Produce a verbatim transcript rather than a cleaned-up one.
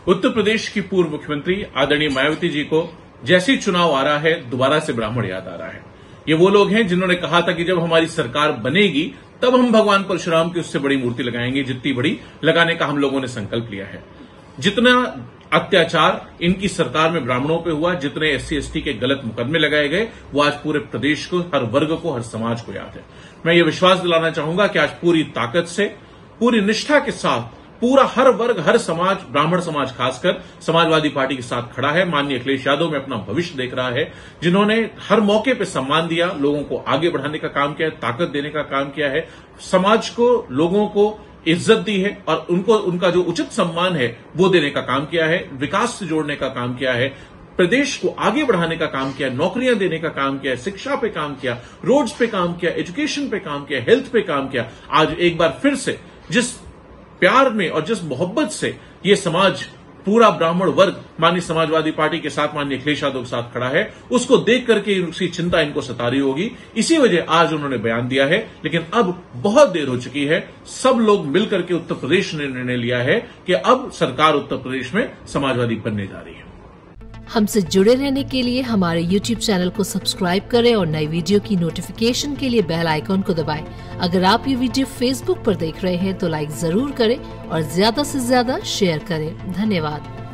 उत्तर प्रदेश की पूर्व मुख्यमंत्री आदरणीय मायावती जी को जैसे ही चुनाव आ रहा है दोबारा से ब्राह्मण याद आ रहा है। ये वो लोग हैं जिन्होंने कहा था कि जब हमारी सरकार बनेगी तब हम भगवान परशुराम की उससे बड़ी मूर्ति लगाएंगे, जितनी बड़ी लगाने का हम लोगों ने संकल्प लिया है। जितना अत्याचार इनकी सरकार में ब्राह्मणों पे हुआ, जितने एससी एसटी के गलत मुकदमे लगाए गए, वो आज पूरे प्रदेश को, हर वर्ग को, हर समाज को याद है। मैं ये विश्वास दिलाना चाहूंगा कि आज पूरी ताकत से, पूरी निष्ठा के साथ पूरा हर वर्ग, हर समाज, ब्राह्मण समाज खासकर समाजवादी पार्टी के साथ खड़ा है। माननीय अखिलेश यादव में अपना भविष्य देख रहा है, जिन्होंने हर मौके पर सम्मान दिया, लोगों को आगे बढ़ाने का काम किया है, ताकत देने का काम किया है, समाज को, लोगों को इज्जत दी है और उनको उनका जो उचित सम्मान है वो देने का काम किया है, विकास से जोड़ने का काम किया है, प्रदेश को आगे बढ़ाने का काम किया, नौकरियां देने का काम किया, शिक्षा पे काम किया, रोड्स पे काम किया, एजुकेशन पे काम किया, हेल्थ पे काम किया। आज एक बार फिर से जिस प्यार में और जिस मोहब्बत से ये समाज, पूरा ब्राह्मण वर्ग माननीय समाजवादी पार्टी के साथ, माननीय अखिलेश यादव के साथ खड़ा है, उसको देख करके उसकी चिंता इनको सता रही होगी। इसी वजह आज उन्होंने बयान दिया है, लेकिन अब बहुत देर हो चुकी है। सब लोग मिलकर के उत्तर प्रदेश ने निर्णय लिया है कि अब सरकार उत्तर प्रदेश में समाजवादी बनने जा रही है। हमसे जुड़े रहने के लिए हमारे यूट्यूब चैनल को सब्सक्राइब करें और नई वीडियो की नोटिफिकेशन के लिए बेल आइकॉन को दबाएं। अगर आप ये वीडियो फेसबुक पर देख रहे हैं तो लाइक जरूर करें और ज्यादा से ज्यादा शेयर करें। धन्यवाद।